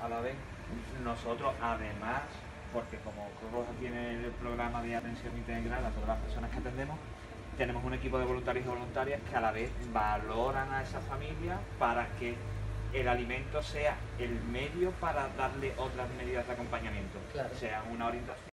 a la vez, nosotros además, porque como Cruz Roja tiene el programa de atención integral a todas las personas que atendemos, tenemos un equipo de voluntarios y voluntarias que a la vez valoran a esa familia para que el alimento sea el medio para darle otras medidas de acompañamiento, Claro. sea una orientación.